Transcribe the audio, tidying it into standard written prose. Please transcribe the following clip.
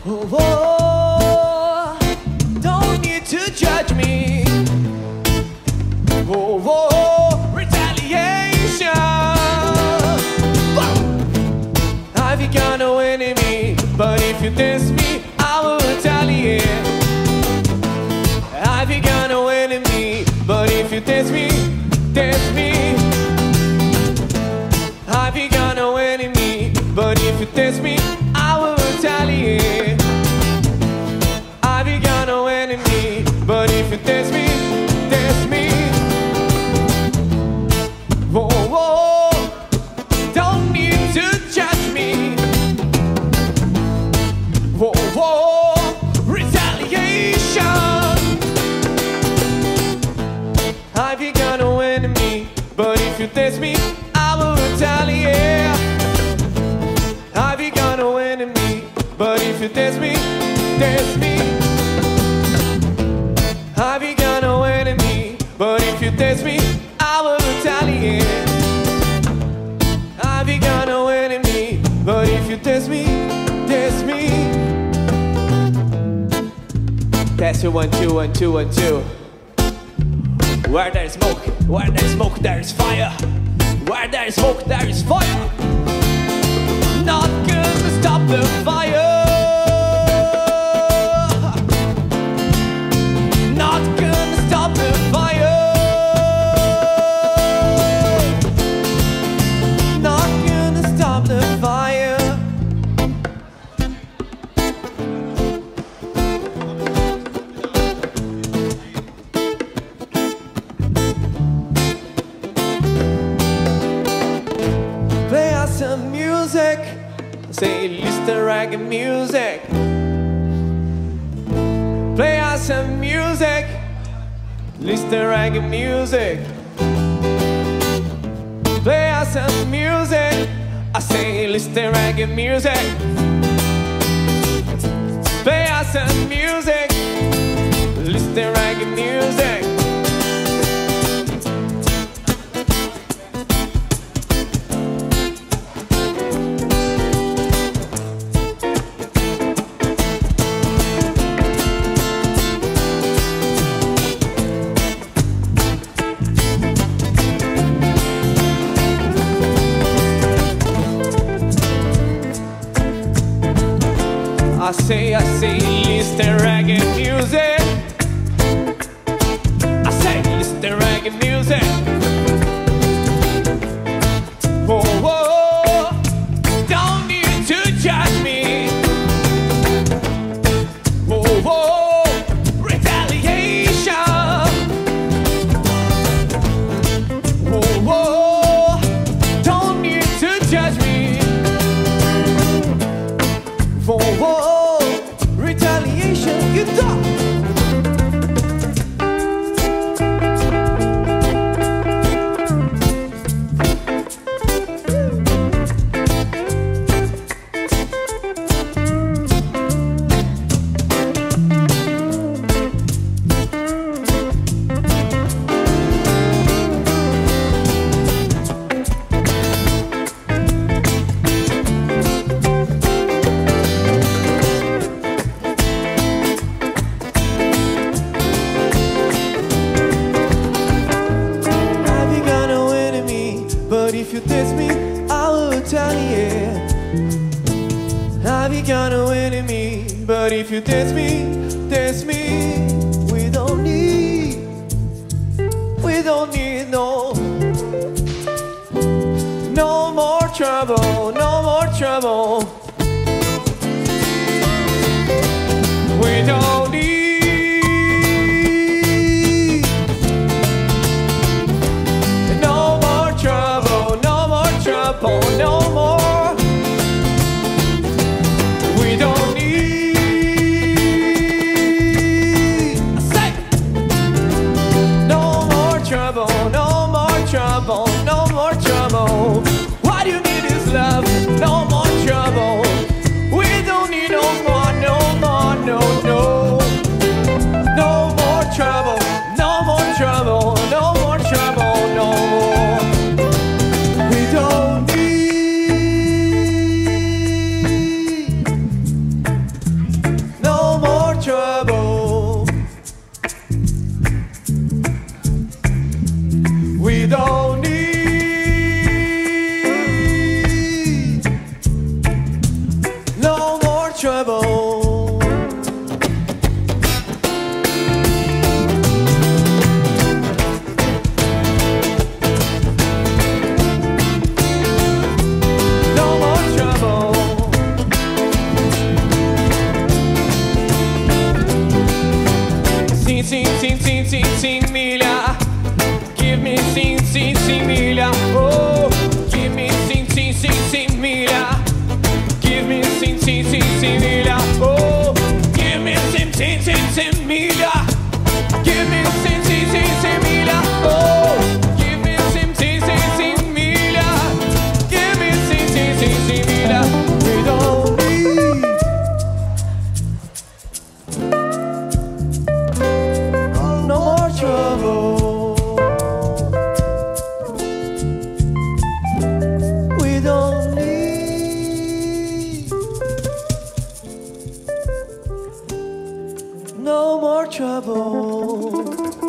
Oh, don't need to judge me. Oh, retaliation. I've got no enemy, but if you diss me, I will retaliate. I've got no enemy, but if you diss me, diss me. I've got no enemy, but if you diss me, I will retaliate. I've got no enemy, but if you diss me, diss me. Whoa, don't need to judge me. Whoa, retaliation. I've got no enemy, but if you diss me, I will retaliate. I've got no enemy, but if you diss me, diss me. I've got no enemy, but if you diss me, I will retaliate. I've got no enemy, but if you diss me, diss me. Test 1 2 1 2 1 2. Where there is smoke, there is fire. Where there is smoke, there is fire. Not gonna stop the fire. Not gonna stop the fire. Not gonna stop the fire. Play us some music. Say, listen reggae music. Play us some music. Listen reggae music. Play us some music. I say, listen reggae music. Play us some music. Listen reggae music. I say, listen reggae music. I say, listen reggae music. Whoa, don't need to judge me. Whoa, retaliation. Whoa, don't need to judge me. Whoa, retaliation, you talk. But if you diss me, I will retaliate. I've got no enemy, but if you diss me, diss me. We don't need no more trouble, no more trouble. We don't need no more trouble, no more trouble, no more. We don't need, I say, no more trouble, no more trouble, no more trouble. What you need is love, no more trouble. sing milha. Give me sing milha. Oh, give me sing milha. Give me sing milha. Oh, give me sing milha. Give me sing milha. Oh, give me sing milha. Give me sing milha. We don't need no more trouble. We don't need no more trouble.